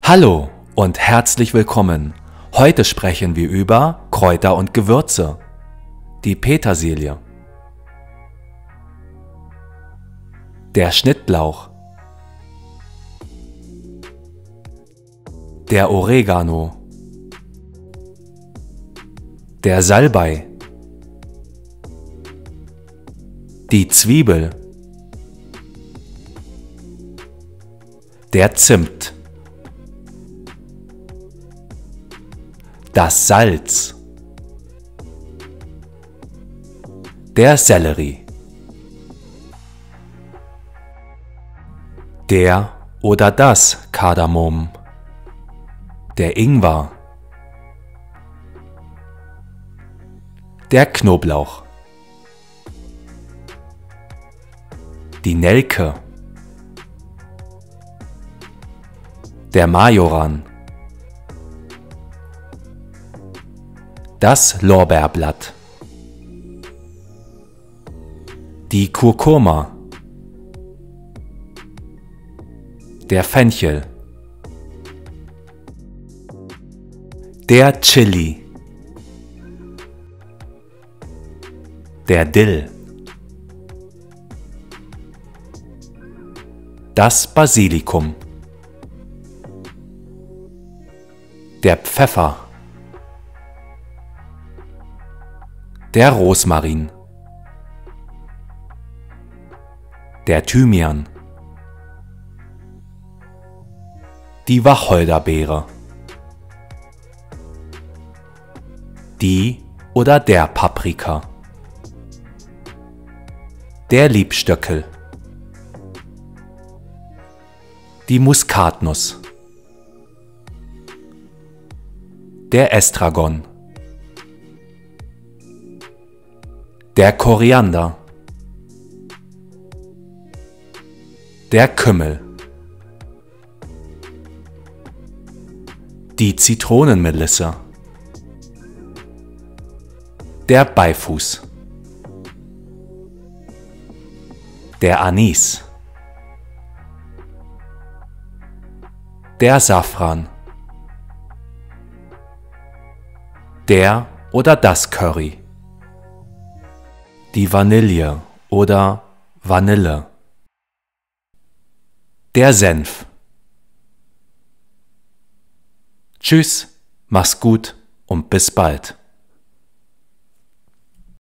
Hallo und herzlich willkommen. Heute sprechen wir über Kräuter und Gewürze. Die Petersilie, der Schnittlauch, der Oregano, der Salbei, die Zwiebel, der Zimt, das Salz, der Sellerie, der oder das Kardamom, der Ingwer, der Knoblauch, die Nelke, der Majoran, das Lorbeerblatt, die Kurkuma, der Fenchel, der Chili, der Dill, das Basilikum, der Pfeffer, der Rosmarin, der Thymian, die Wacholderbeere, die oder der Paprika, der Liebstöckel, die Muskatnuss, der Estragon, der Koriander, der Kümmel, die Zitronenmelisse, der Beifuß, der Anis, der Safran, der oder das Curry, die Vanille oder Vanille, der Senf. Tschüss, mach's gut und bis bald.